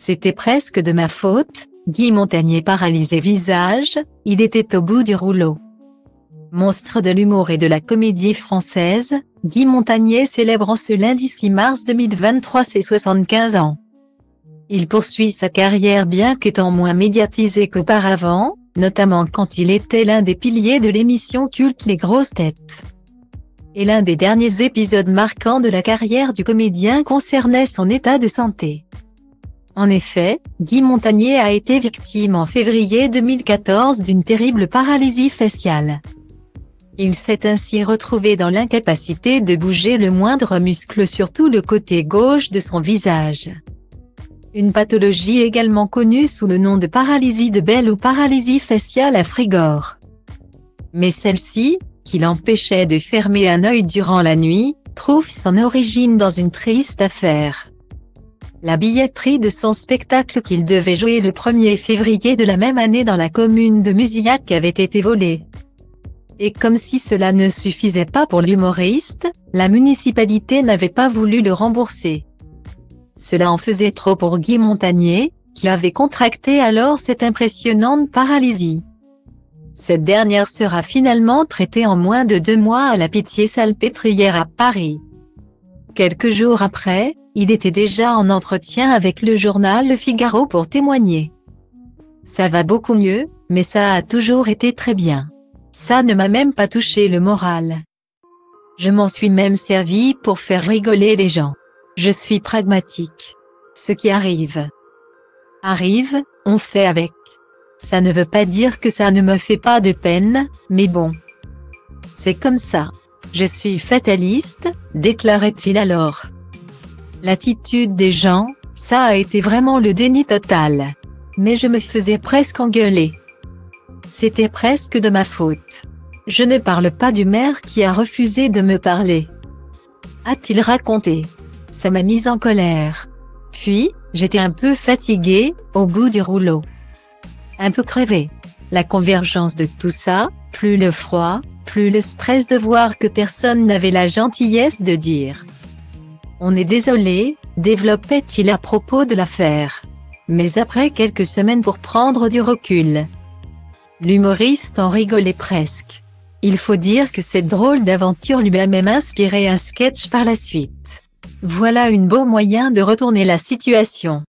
C'était presque de ma faute. Guy Montagnier paralysé visage, il était au bout du rouleau. Monstre de l'humour et de la comédie française, Guy Montagnier célèbre en ce lundi 6 mars 2023 ses 75 ans. Il poursuit sa carrière bien qu'étant moins médiatisé qu'auparavant, notamment quand il était l'un des piliers de l'émission culte Les Grosses Têtes. Et l'un des derniers épisodes marquants de la carrière du comédien concernait son état de santé. En effet, Guy Montagnier a été victime en février 2014 d'une terrible paralysie faciale. Il s'est ainsi retrouvé dans l'incapacité de bouger le moindre muscle sur tout le côté gauche de son visage. Une pathologie également connue sous le nom de paralysie de Bell ou paralysie faciale à Frigore. Mais celle-ci, qui l'empêchait de fermer un œil durant la nuit, trouve son origine dans une triste affaire. La billetterie de son spectacle qu'il devait jouer le 1er février de la même année dans la commune de Musillac avait été volée. Et comme si cela ne suffisait pas pour l'humoriste, la municipalité n'avait pas voulu le rembourser. Cela en faisait trop pour Guy Montagnier, qui avait contracté alors cette impressionnante paralysie. Cette dernière sera finalement traitée en moins de 2 mois à la Pitié-Salpêtrière à Paris. Quelques jours après, il était déjà en entretien avec le journal Le Figaro pour témoigner. Ça va beaucoup mieux, mais ça a toujours été très bien. Ça ne m'a même pas touché le moral. Je m'en suis même servi pour faire rigoler les gens. Je suis pragmatique. Ce qui arrive, on fait avec. Ça ne veut pas dire que ça ne me fait pas de peine, mais bon. C'est comme ça. Je suis fataliste, déclarait-il alors. L'attitude des gens, ça a été vraiment le déni total. Mais je me faisais presque engueuler. C'était presque de ma faute. Je ne parle pas du maire qui a refusé de me parler. A-t-il raconté. Ça m'a mise en colère. Puis, j'étais un peu fatigué, au bout du rouleau. Un peu crevé. La convergence de tout ça, plus le froid, plus le stress de voir que personne n'avait la gentillesse de dire. On est désolé, développait-il à propos de l'affaire. Mais après quelques semaines pour prendre du recul. L'humoriste en rigolait presque. Il faut dire que cette drôle d'aventure lui a même inspiré un sketch par la suite. Voilà un beau moyen de retourner la situation.